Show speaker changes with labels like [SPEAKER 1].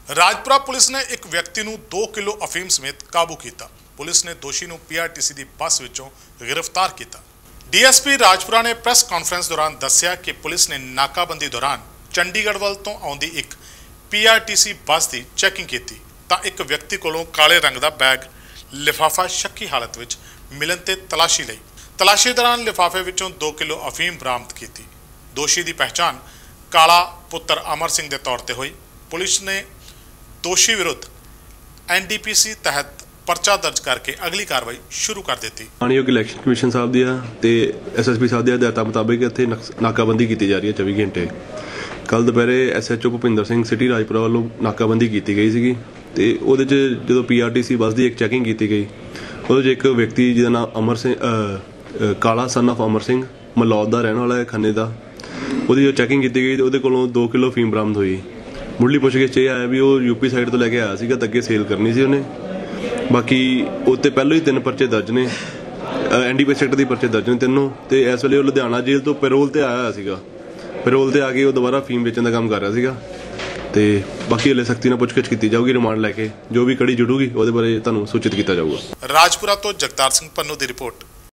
[SPEAKER 1] Rajpura police ने एक व्यक्ति ਨੂੰ 2 किलो अफीम समेत काबू किया। पुलिस ने दोषी ਨੂੰ पीआरटीसी की बस विचों गिरफ्तार किया। डीएसपी राजपुरा ने प्रेस कॉन्फ्रेंस दौरान दस्सिया कि पुलिस ने नाकाबंदी दौरान चंडीगढ़ वाल तो आउंदी एक पीआरटीसी बस की चैकिंग की तो एक व्यक्ति कोलों काले रंग का बैग लिफाफा शक्की हालत विच मिलन ते तलाशी लई। तलाशी दौरान लिफाफे विचों 2 किलो अफीम बरामद की। दोषी की पहचान काला पुत्र अमर सिंह के तौर पर हुई। पुलिस ने दोषी विरुद्ध एनडीपीसी तहत परचा दर्ज करके अगली कार्रवाई शुरू कर दी।
[SPEAKER 2] मानयोग इलैक्शन कमीशन साहब दी ते एसएसपी साहब दी हदायतां मुताबिक इत्थे नाकाबंदी की जा रही है 24 घंटे। कल दोपहरे एसएचओ भुपिंदर सिंह सिटी राजपुरा वालों नाकाबंदी की गई सी ते उहदे च जो पीआरटीसी बस की एक चैकिंग की गई उहदे च एक व्यक्ति जिहदा नाम अमर सिंह काला सन ऑफ अमर सिंह मलौद का रहने वाला है खन्ने का। उहदी जो चैकिंग की गई तो उहदे कोलों 2 किलो फीम बरामद हुई। मुढ़ली पुछगिछ ये आया भी वो यूपी साइड तो लैके आया सीगा ते अगे सेल करनी सी उन्हें। बाकी उत्ते पहलों ही 3 परचे दर्ज ने एनडीपीसी एक्ट के परचे दर्ज ने तीनों। तो इस वेले लुधियाना जेल तो पैरोल ते आया सीगा। पैरोल ते आके वो दोबारा फीम बेचने का काम कर रहा सीगा। ते बाकी हले सख्ती नाल पुछगिछ की जाऊगी। रिमांड लैके जो भी कड़ी जुड़ूगी वो बारे तुहानूं सूचित किया जाऊगा।
[SPEAKER 1] राजपुरा तो जगतार सिंह पन्नू की रिपोर्ट।